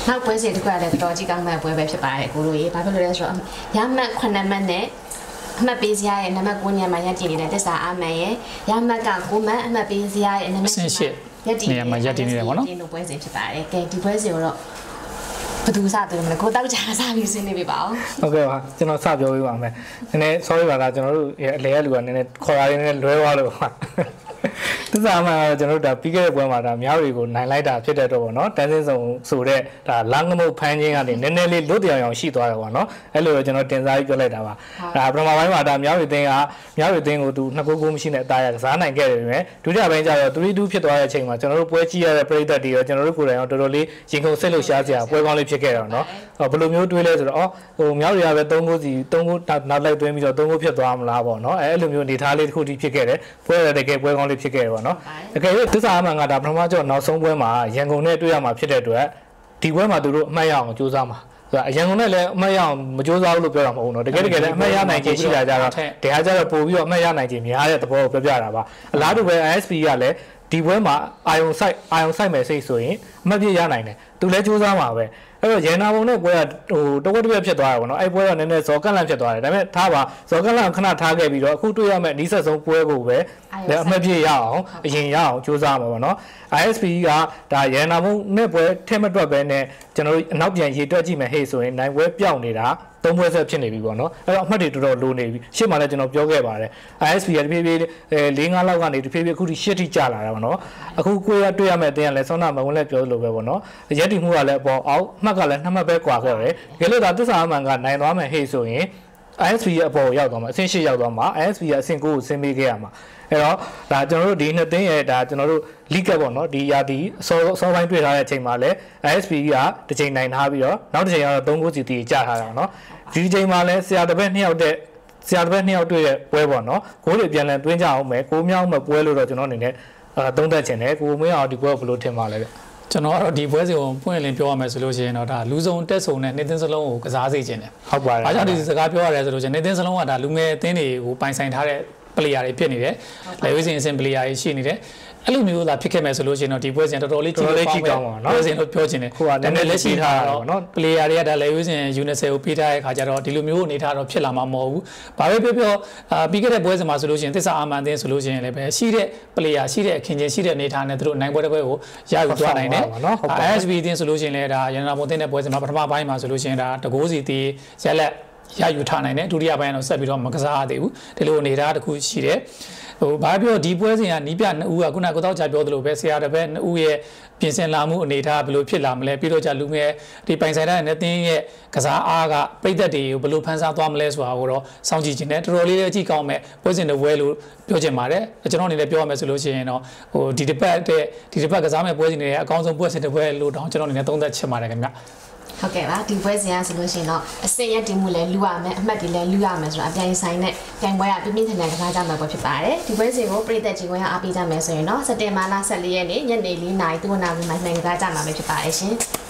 နောက်ပွဲစဉ်တစ်ခုလည်းတော်ကြီးကောင်းမဲ့ပွဲပဲဖြစ်ပါတယ်ကိုလိုရေဘာဖြစ်လို့လဲဆိုတော့ရမှတ်9မှတ်နဲ့အမှတ်ပေးစရာရဲ့နံပါတ်9ညမှာရက်တည်နေတဲ့တစ္ဆာအမှန်ရဲ့ရမှတ်က9မှတ်အမှတ်ပေးစရာရဲ့နံပါတ်10ရက်တည်နေမှာရက်တည်နေတယ်ပေါ့နော်ဒီလိုပွဲစဉ်ဖြစ်ပါတယ်ကဲဒီပွဲစဉ်ကိုတော့ဘယ်သူစတယ်မလဲကိုတောက်ချာစပြီးဆင်းနေပြီပါအောင်ဟုတ်ကဲ့ပါကျွန်တော်စပြောပေးပါမယ်နည်းနည်း sorry ပါလားကျွန်တော်တို့အလဲရလူကနည်းနည်းခေါ်ရင်းနဲ့လွဲသွားလို့ပါတစ္ဆာမှကျွန်တော်တို့ဒါပြီးခဲ့တဲ့ပွဲမှာဒါမြောက်တွေကိုနိုင်လိုက်တာဖြစ်တဲ့တော့ပေါ့နော်တန်းစင်းစုံဆိုတဲ့ဒါလမ်းငမုတ်ဖမ်းခြင်းကနေနည်းနည်းလေးလွတ်တရားအောင်ရှိသွားတယ်ပေါ့နော်အဲ့လိုကျွန်တော်တင်စားပြီးပြောလိုက်တာပါဒါပထမပိုင်းမှာဒါမြောက်ရီတင်းကိုသူ2ကိုမရှိနဲ့အသားရကစားနိုင်ခဲ့တယ်ပဲဒုတိယပိုင်းကျတော့3-2ဖြစ်သွားတဲ့အချိန်မှာကျွန်တော်တို့ပွဲကြည့်ရတဲ့ပရိသတ်တွေရောကျွန်တော်တို့ကိုယ်တိုင်ရောတော်တော်လေးရင်ခုန်စိတ်လှုပ်ရှားစရာပွဲကောင်းလေးဖြစ်ခဲ့တော့နော်ဘယ်လိုမျိုးတွေးလဲဆိုတော့ဟိုမြောက်ရီကပဲ3ကိုနောက်လိုက်သွင်းပြီးတော့3ကိုဖြစ်သွားမလားပေါ့နော်အဲ့လိုမျိုးအနေထားလေးတစ်ခုထိဖြစ်ခဲ့တယ်ပွဲရတဲ့ကဲပွဲကောင်းလေးဖြစ်ခဲ့တယ်ပေါ့နော်တကယ်လို့သစ္စာအမှန်ကဒါပထမကျတော့နောက်ဆုံးပွဲမှာရန်ကုန်နဲ့တွေ့ရမှာဖြစ်တဲ့အတွက်ဒီပွဲမှာသူတို့အမှတ်ရအောင်ကြိုးစားမှာအရန်ကုန်နဲ့လည်းအမှတ်ရအောင်မကြိုးစားဘူးလို့ပြောတာမဟုတ်ဘူးเนาะတကယ်လည်းအမှတ်ရနိုင်ခြင်းရှိတာကြတော့တရားကြတော့ပို့ပြီးတော့အမှတ်ရနိုင်ခြင်းများတဲ့သဘောကိုပြောပြတာပါအလားတူပဲ ISP ကလည်းဒီပွဲမှာအာယုံဆိုင်မယ်စိတ်ဆိုရင်အမှတ်ပြရနိုင်တယ်သူလည်းကြိုးစားမှာပဲအဲ့တော့ရန်နာဘုံနဲ့ပွဲကဟိုတဝက်ဖြစ်သွားတယ်ပေါ့နော်အဲ့ပွဲကနည်းနည်းဇော်ကန့်လန့်ဖြစ်သွားတယ်ဒါပေမဲ့ထားပါဇော်ကန့်လန့်ခဏထားခဲ့ပြီးတော့အခုတွေ့ရမယ့်နီးစပ်ဆုံးပွဲကိုပဲအမှတ်ပြရအောင်အရင်ရအောင်ကြိုးစားမှာပေါ့နော် ISP ကဒါရန်နာဘုံနဲ့ပွဲထဲမတွက်ပဲနဲ့ကျွန်တော်တို့အနောက်ပြန်ရေတွက်ကြည့်မယ်ဟေ့ဆိုရင်နိုင်ပွဲပြောင်းနေတာ3ပွဲဆက်ဖြစ်နေပြီပေါ့နော်အဲ့တော့အမှတ်တွေတော်တော်လိုနေပြီရှေ့မှာလည်းကျွန်တော်ပြောခဲ့ပါတယ် ISP ကတဖြည်းဖြည်း4-5လောက်ကနေတဖြည်းဖြည်းအခုထိ8ထိကျလာတာပေါ့နော်အခုကိုရတွေ့ရမယ့်အတင်းကလည်းဆောင်းနာမဝင်လည်းပြောလို့ပဲပေါ့နော်ရက်တီမှုကလည်းအပေါ်အောက်မှတ်ကလည်း2မှတ်ပဲကွာခဲ့တယ်ဒီလိုဒါသစ္စာအမှန်ကနိုင်သွားမယ်ဟေ့ဆိုရင် ISP ရဲ့အပေါ်ရောက်သွားမှာအဆင့်8ရောက်သွားမှာ ISP ကအဆင့်9ကိုဆင်းပေးခဲ့ရမှာအဲ့တော့ဒါကျွန်တော်တို့ဒီနှစ်သိန်းရဲ့ဒါကျွန်တော်တို့ league ပေါ့နော်ဒီရာသီစောပိုင်းတွေ့ထားတဲ့အချိန်မှာလည်း ISP ကတစ်ချိန်နိုင်ထားပြီးတော့နောက်တစ်ချိန်ကတော့3 goal စီတီကျထားတာပေါ့နော်ဒီချိန်မှာလည်းဆရာတစ်ပည့်2ယောက်တွေ့တဲ့ပွဲပေါ့နော်ဂိုးတွေပြန်လည်တွင်းကြအောင်မယ်ကိုမြောက်မဲ့ပွဲလို့တော့ကျွန်တော်အနေနဲ့သုံးသပ်ချင်တယ်ကိုမင်းအောင်ဒီပွဲကိုဘယ်လိုထင်ပါလဲဗျကျွန်တော်ကတော့ဒီပွဲစဉ်ကိုပွင့်လင်းပြောရမယ်ဆိုလို့ရှိရင်တော့ဒါလူစုံတက်ဆုံနဲ့နေသင်းစလုံးကိုကစားစေခြင်းတယ်ဟုတ်ပါတယ်။အားကြောင့်ဒီစကားပြောရတယ်ဆိုလို့ရှိရင်နေသင်းစလုံးကဒါလူငယ်အသင်းတွေကိုပိုင်ဆိုင်ထားတဲ့ပလေယာတွေဖြစ်နေတယ်။လေဝိစင်အဆင့်ပလေယာတွေရှိနေတယ်။အဲ့လိုမျိုးသာဖြစ်ခဲ့မယ်ဆိုလို့ရှိရင်တော့ဒီပွဲစဉ်တော်တော်လေးကြည့်ကောင်းပါနော်။ပွဲစဉ်လို့ပြောချင်တယ်။ဒါနဲ့လက်ရှိထားတာတော့ပလေယာတွေကဒါလေဝိစင် UNICEF ကိုပေးထားတဲ့ခါကျတော့ဒီလိုမျိုးအနေထားတော့ဖြစ်လာမှာမဟုတ်ဘူး။ဘာပဲပြောပြီးခဲ့တဲ့ပွဲစဉ်မှာဆိုလို့ရှိရင်သစ္စာအာမန်အသင်းဆိုလို့ရှိရင်လည်းပဲရှိတဲ့ပလေယာရှိတဲ့အခင်းချင်းရှိတဲ့အနေထားနဲ့သူတို့နိုင်ပွဲတစ်ပွဲကိုရယူသွားနိုင်တယ်။ ISB အသင်းဆိုလို့ရှိရင်လည်းဒါရန်နာဘုံအသင်းတဲ့ပွဲစဉ်မှာပထမပိုင်းမှာဆိုလို့ရှိရင်ဒါတကိုးစီတီရက်လက်ရယူထားနိုင်တယ်ဒုတိယပိုင်းတော့ဆက်ပြီးတော့မကစားရသေးဘူးဒီလိုအနေထားတစ်ခုရှိတယ်ဟိုဘာပြောဒီပွဲစဉ်ကနီးပြ2ဦးကခုနကိုတော့ကြာပြောသလိုပဲဆရာတစ်ပည့်2ဦးရဲ့ပြင်ဆင်လာမှုအနေထားဘယ်လိုဖြစ်လာမလဲပြီးတော့ကြာလူငယ်ဒီပိုင်ဆိုင်တဲ့နေသင်းရဲ့ကစားအားကပိတ်သက်တွေကိုဘယ်လိုဖန်ဆားသွားမလဲဆိုတာကိုတော့စောင့်ကြည့်ခြင်းနဲ့တော်တော်လေးလည်းကြည့်ကောင်းမဲ့ပွဲစဉ်တစ်ပွဲလို့ပြောချင်ပါတယ်ကျွန်တော်အနေနဲ့ပြောရမယ်ဆိုလို့ရှိရင်တော့ဟိုဒီတစ်ပတ်ကစားမဲ့ပွဲစဉ်တွေရဲ့အကောင်းဆုံးပွဲစဉ်တစ်ပွဲလို့တောင်းကျွန်တော်အနေနဲ့သုံးသပ်ချင်ပါတယ်ခင်ဗျဟုတ်ကဲ့ပါဒီပွဲစဉ်ကဆိုလို့ရှိရင်တော့အစင်ရက်တင်မှုလည်းလူရမယ်အမှတ်တွေလည်းလူရမယ်ဆိုတော့အပြိုင်ဆိုင်နဲ့ပြိုင်ပွဲကပြင်းပြင်းထန်ထန်ကစားကြမှာပဲဖြစ်ပါတယ်ဒီပွဲစဉ်ကိုပြည်သက်ကြီးပွဲကအားပေးကြမယ်ဆိုရင်တော့စက်တင်ဘာလ14ရက်နေ့ညနေ4:00နာရီသူ့နာရီမှာနိုင်ကစားကြမှာပဲဖြစ်ပါတယ်ရှင်